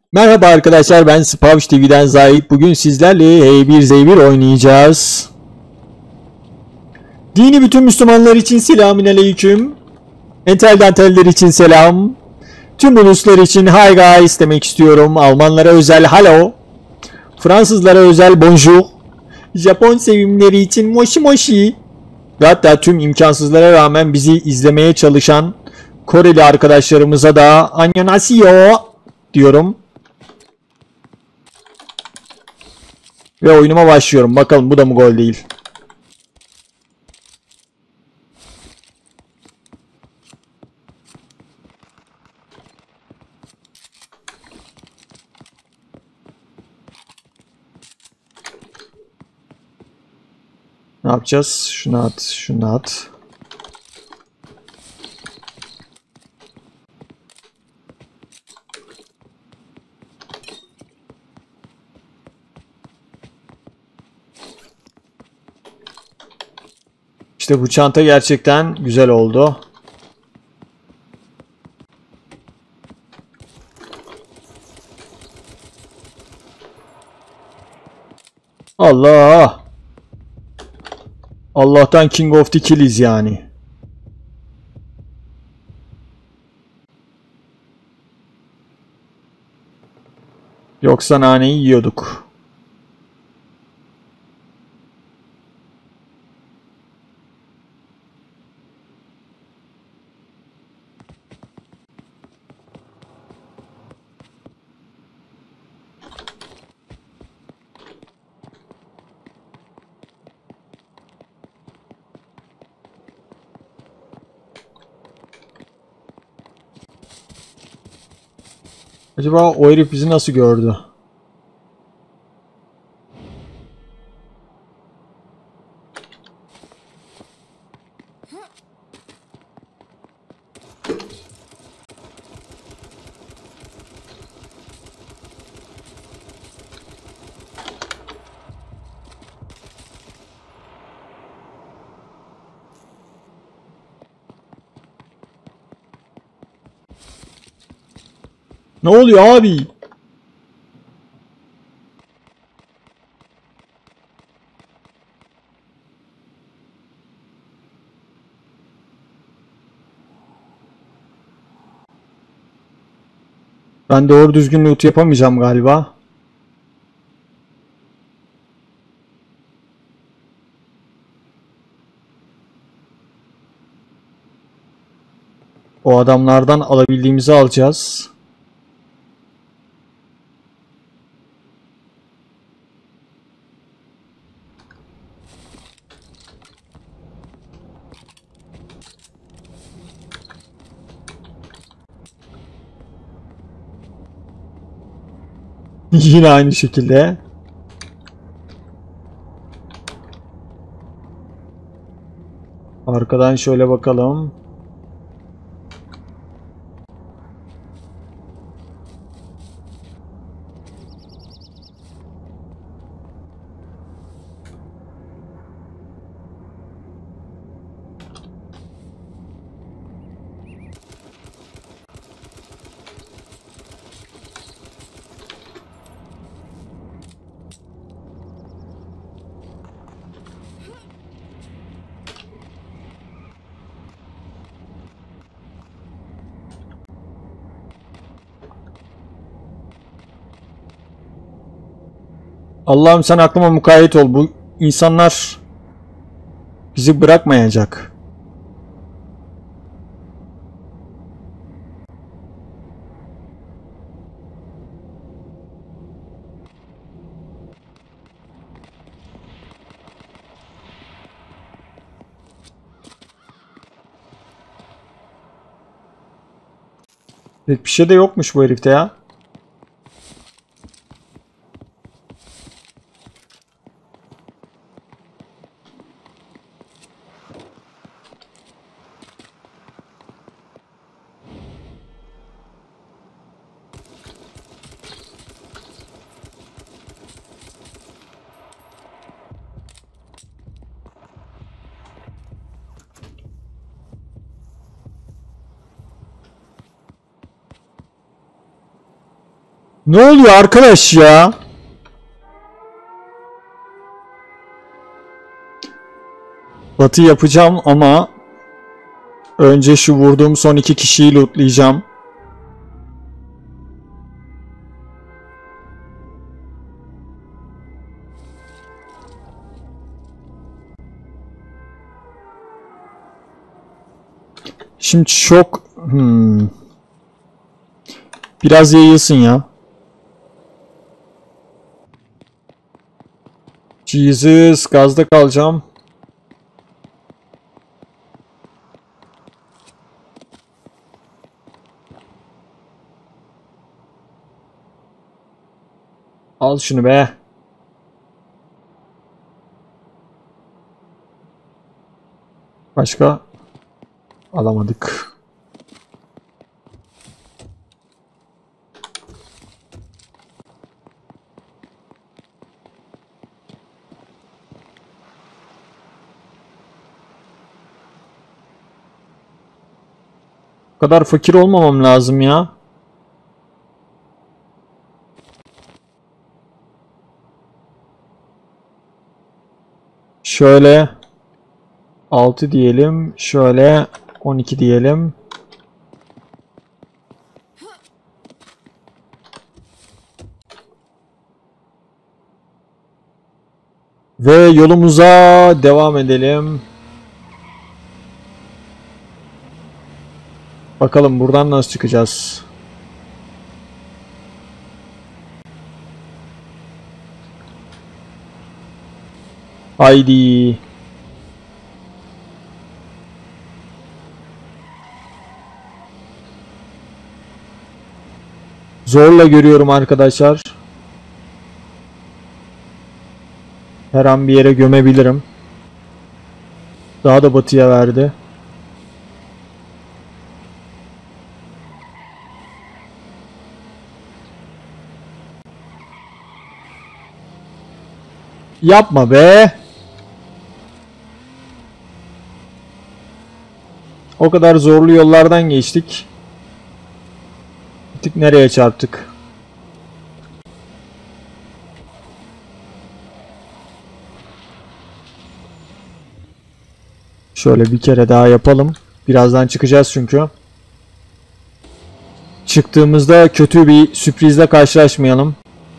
Merhaba arkadaşlar, ben Spavş TV'den Zahit. Bugün sizlerle H1Z1 oynayacağız. Dini bütün Müslümanlar için selamünaleyküm. Entel danteller için selam. Tüm uluslar için hi guys demek istiyorum. Almanlara özel hello. Fransızlara özel bonjour. Japon sevimleri için moshi moshi. Ve hatta tüm imkansızlara rağmen bizi izlemeye çalışan Koreli arkadaşlarımıza da annyeonghaseyo diyorum. Ve oyunuma başlıyorum. Bakalım bu da mı gol değil? Ne yapacağız? Şunu at, şunu at. İşte bu çanta gerçekten güzel oldu. Allah! Allah'tan King of the Killies yani. Yoksa naneyi yiyorduk. Acaba o herif bizi nasıl gördü? Ne oluyor abi? Ben doğru düzgün loot yapamayacağım galiba. O adamlardan alabildiğimizi alacağız. Yine aynı şekilde. Arkadan şöyle bakalım. Allah'ım sen aklıma mukayyet ol. Bu insanlar bizi bırakmayacak. Bir şey de yokmuş bu herifte ya. Ne oluyor arkadaş ya? Batı yapacağım ama önce şu vurduğum son 2 kişiyi lootlayacağım. Şimdi çok biraz yayılsın ya. Jesus, gazda kalacağım. Al şunu be. Başka alamadık. Bu kadar fakir olmamam lazım ya. Şöyle 6 diyelim. Şöyle 12 diyelim. Ve yolumuza devam edelim. Bakalım buradan nasıl çıkacağız. Haydi. Zorla görüyorum arkadaşlar. Her an bir yere gömebilirim. Daha da batıya verdi. Yapma be. O kadar zorlu yollardan geçtik. Gittik nereye çarptık? Şöyle bir kere daha yapalım. Birazdan çıkacağız çünkü. Çıktığımızda kötü bir sürprizle karşılaşmayalım.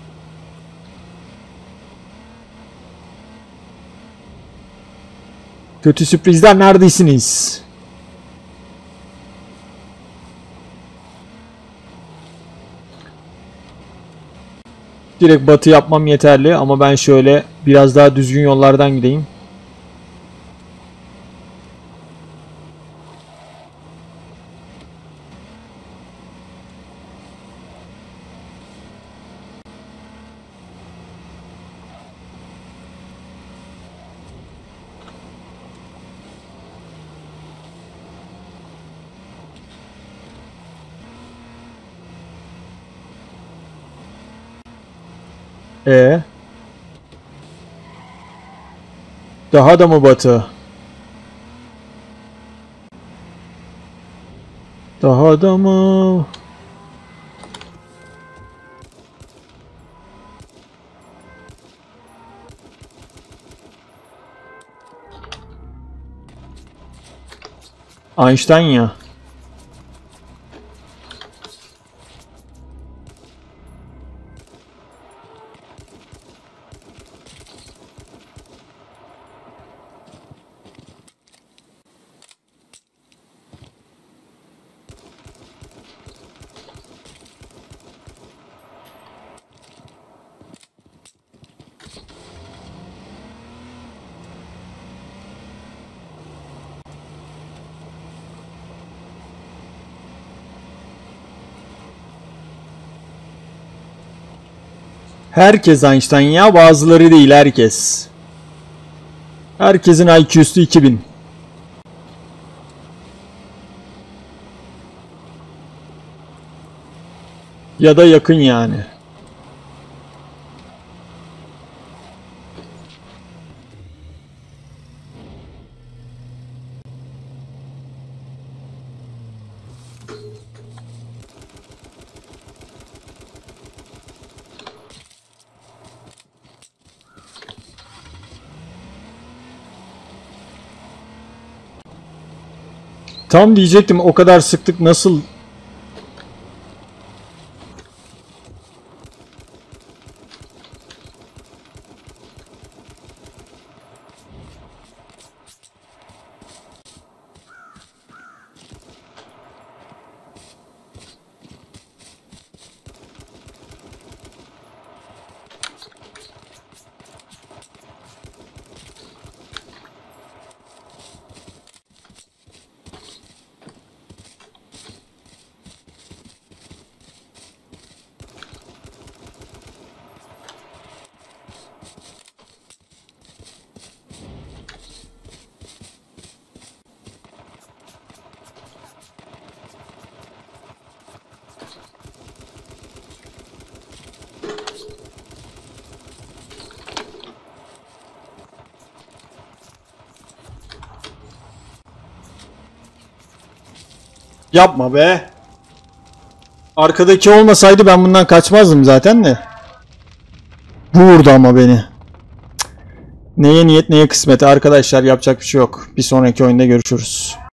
Kötü sürprizler neredesiniz? Direkt batı yapmam yeterli ama ben şöyle biraz daha düzgün yollardan gideyim. E daha da mı batı? Daha da mı? Einstein ya. Herkes Einstein ya, bazıları değil, herkes. Herkesin IQ'su 2000. Ya da yakın yani. Tam diyecektim, o kadar sıktık nasıl? Yapma be. Arkadaki olmasaydı ben bundan kaçmazdım zaten de. Vurdu ama beni. Neye niyet neye kısmet arkadaşlar, yapacak bir şey yok. Bir sonraki oyunda görüşürüz.